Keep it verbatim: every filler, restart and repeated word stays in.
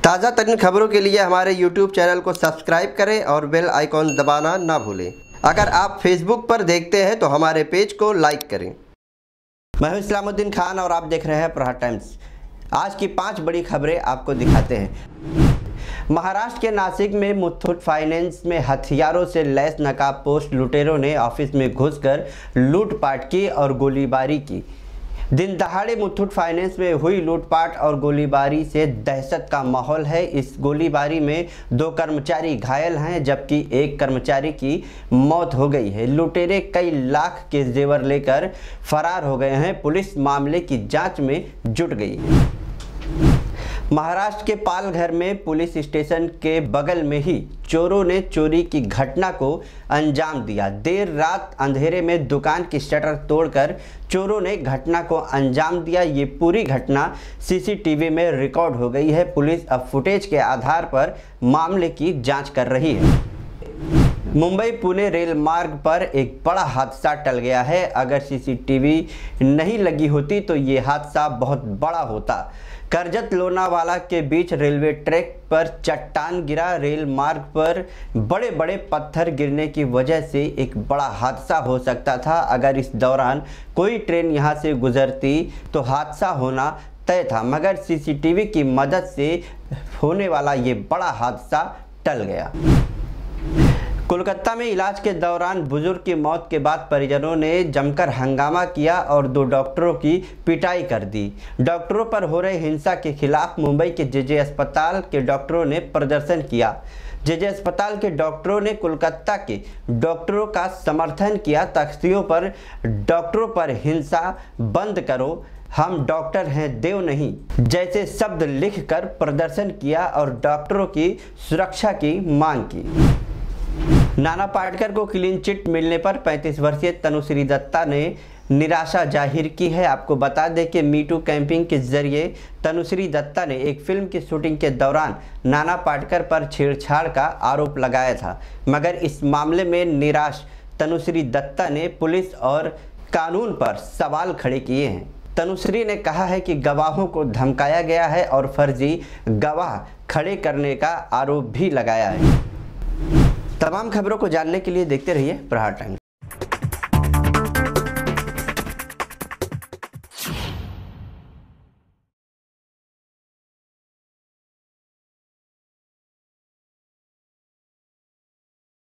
ताज़ा तरीन खबरों के लिए हमारे यूट्यूब चैनल को सब्सक्राइब करें और बेल आइकॉन दबाना ना भूलें। अगर आप फेसबुक पर देखते हैं तो हमारे पेज को लाइक करें। मैं हूं इस्लामुद्दीन खान और आप देख रहे हैं प्रहार टाइम्स। आज की पांच बड़ी खबरें आपको दिखाते हैं। महाराष्ट्र के नासिक में मुथूट फाइनेंस में हथियारों से लैस नकाबपोश लुटेरों ने ऑफिस में घुसकर लूटपाट की और गोलीबारी की। दिन दहाड़े मुथूट फाइनेंस में हुई लूटपाट और गोलीबारी से दहशत का माहौल है। इस गोलीबारी में दो कर्मचारी घायल हैं जबकि एक कर्मचारी की मौत हो गई है। लुटेरे कई लाख के जेवर लेकर फरार हो गए हैं। पुलिस मामले की जांच में जुट गई है। महाराष्ट्र के पालघर में पुलिस स्टेशन के बगल में ही चोरों ने चोरी की घटना को अंजाम दिया। देर रात अंधेरे में दुकान की शटर तोड़कर चोरों ने घटना को अंजाम दिया। ये पूरी घटना सीसीटीवी में रिकॉर्ड हो गई है। पुलिस अब फुटेज के आधार पर मामले की जांच कर रही है। मुंबई पुणे रेल मार्ग पर एक बड़ा हादसा टल गया है। अगर सीसीटीवी नहीं लगी होती तो ये हादसा बहुत बड़ा होता। करजत लोनावाला के बीच रेलवे ट्रैक पर चट्टान गिरा। रेल मार्ग पर बड़े बड़े पत्थर गिरने की वजह से एक बड़ा हादसा हो सकता था। अगर इस दौरान कोई ट्रेन यहां से गुजरती तो हादसा होना तय था, मगर सीसीटीवी की मदद से होने वाला ये बड़ा हादसा टल गया। कोलकाता में इलाज के दौरान बुजुर्ग की मौत के बाद परिजनों ने जमकर हंगामा किया और दो डॉक्टरों की पिटाई कर दी। डॉक्टरों पर हो रही हिंसा के खिलाफ मुंबई के जेजे अस्पताल के डॉक्टरों ने प्रदर्शन किया। जेजे अस्पताल के डॉक्टरों ने कोलकाता के डॉक्टरों का समर्थन किया। तख्तियों पर डॉक्टरों पर हिंसा बंद करो, हम डॉक्टर हैं देव नहीं जैसे शब्द लिखकर प्रदर्शन किया और डॉक्टरों की सुरक्षा की मांग की। नाना पाटेकर को क्लीन चिट मिलने पर पैंतीस वर्षीय तनुश्री दत्ता ने निराशा जाहिर की है। आपको बता दें कि मीटू कैंपिंग के जरिए तनुश्री दत्ता ने एक फिल्म की शूटिंग के दौरान नाना पाटेकर पर छेड़छाड़ का आरोप लगाया था, मगर इस मामले में निराश तनुश्री दत्ता ने पुलिस और कानून पर सवाल खड़े किए हैं। तनुश्री ने कहा है कि गवाहों को धमकाया गया है और फर्जी गवाह खड़े करने का आरोप भी लगाया है। तमाम खबरों को जानने के लिए देखते रहिए प्रहार टाइम्स।